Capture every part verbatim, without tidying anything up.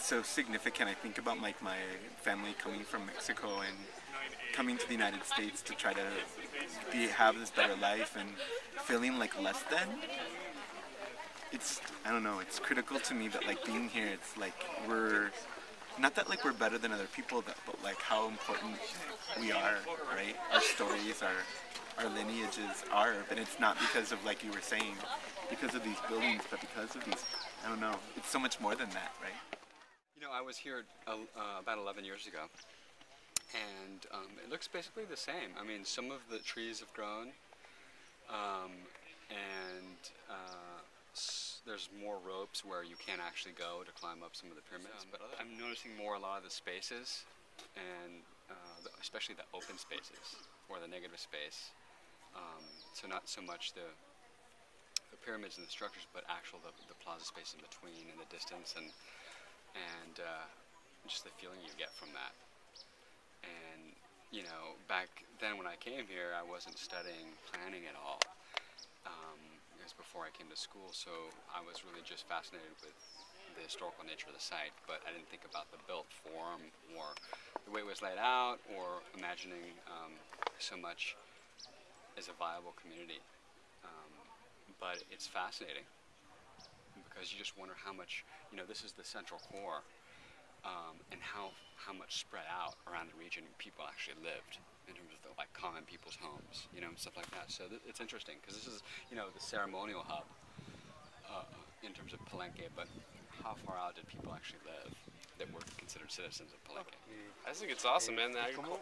it's so significant. I think about like my family coming from Mexico and coming to the United States to try to be, have this better life and feeling like less than. It's, I don't know, it's critical to me that like being here, it's like we're, not that like we're better than other people, but, but like how important we are, right? Our stories, our, our lineages are, but it's not because of, like you were saying, because of these buildings, but because of these, I don't know, it's so much more than that, right? You know, I was here uh, uh, about eleven years ago, and um, it looks basically the same. I mean, some of the trees have grown, um, and uh, s there's more ropes where you can't actually go to climb up some of the pyramids. But I'm noticing more a lot of the spaces, and uh, the, especially the open spaces, or the negative space. Um, so not so much the, the pyramids and the structures, but actual the, the plaza space in between and the distance, and and uh, just the feeling you get from that. And, you know, back then when I came here, I wasn't studying planning at all. Um, it was before I came to school, so I was really just fascinated with the historical nature of the site, but I didn't think about the built form or the way it was laid out, or imagining um, so much as a viable community. Um, but it's fascinating, because you just wonder how much, you know, this is the central core, um, and how, how much spread out around the region people actually lived in terms of the, like, common people's homes, you know, and stuff like that. So th it's interesting, because this is, you know, the ceremonial hub uh, in terms of Palenque, but how far out did people actually live that were considered citizens of Palenque? I think it's awesome, man. The agriculture,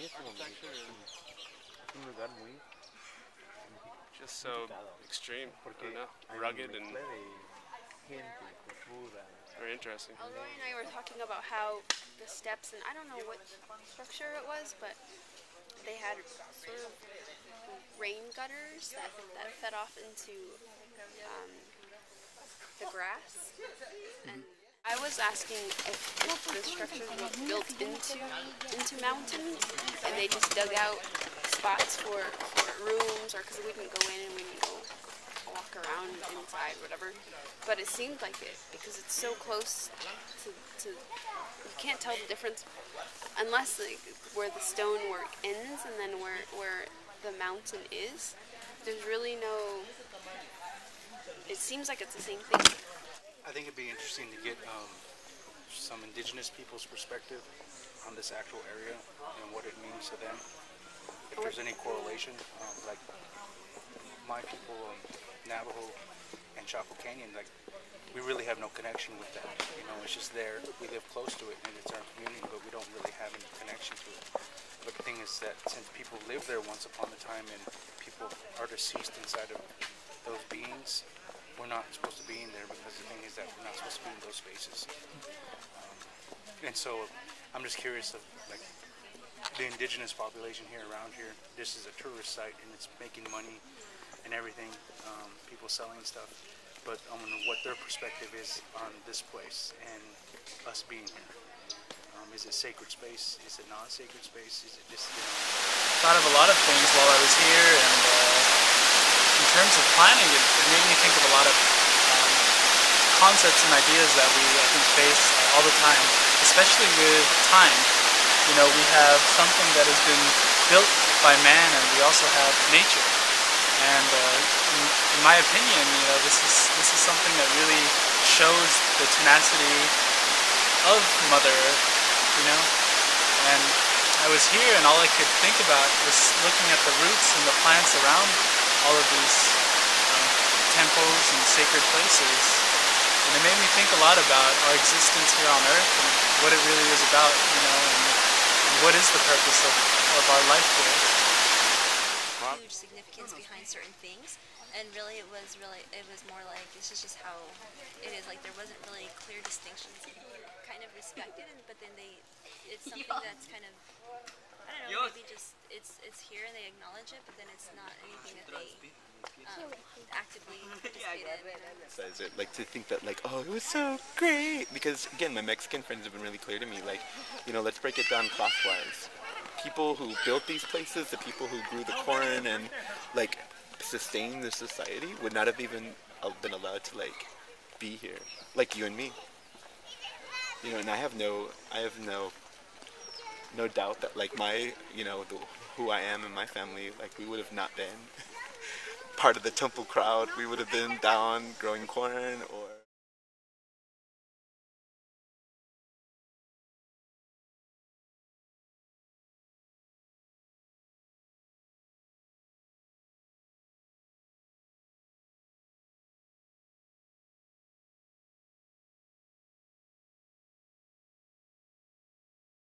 just so extreme, I don't know, rugged and very interesting. Elroy and I were talking about how the steps, and I don't know what structure it was, but they had sort of rain gutters that, that fed off into um, the grass. And I was asking if, if the structures were built into into mountains, and they just dug out spots for, for rooms, or because we didn't go in and we didn't go walk around inside, whatever. But it seemed like it, because it's so close to, to you can't tell the difference unless like where the stonework ends and then where where the mountain is. There's really no. It seems like it's the same thing. I think it'd be interesting to get um, some indigenous people's perspective on this actual area and what it means to them. If there's any correlation, um, like my people, um, Navajo and Chaco Canyon, like we really have no connection with that. You know, it's just there. We live close to it, and it's our community, but we don't really have any connection to it. But the thing is that since people lived there once upon a time, and people are deceased inside of those beings, we're not supposed to be in there, because the thing is that we're not supposed to be in those spaces. Um, and so I'm just curious of, like, the indigenous population here around here. This is a tourist site, and it's making money and everything, um, people selling stuff. But I wonder what their perspective is on this place and us being here. Um, is it sacred space? Is it not sacred space? Is it just, you know? Thought of a lot of things while I was here, and uh, in terms of planning, it, it made me think of a lot of um, concepts and ideas that we, I think, face all the time, especially with time. You know, we have something that has been built by man, and we also have nature. And uh, in, in my opinion, you know, this is this is something that really shows the tenacity of Mother Earth. You know, and I was here, and all I could think about was looking at the roots and the plants around all of these uh, temples and sacred places, and it made me think a lot about our existence here on Earth and what it really is about, you know, and, and what is the purpose of, of our life here. Huge significance behind certain things, and really it was really it was more like this is just how it is. Like there wasn't really clear distinctions. Kind of respected, and but then they it's something that's kind of I don't know, maybe just it's it's here and they acknowledge it, but then it's not anything that they um, actively participate in. Says it like to think that like, oh, it was so great, because again, my Mexican friends have been really clear to me, like, you know, let's break it down class-wise. People who built these places, the people who grew the corn and like sustained the society, would not have even uh, been allowed to like be here, like you and me. you know, and I have no, I have no, no doubt that like my, you know, the, who I am and my family, like we would have not been part of the temple crowd. We would have been down growing corn or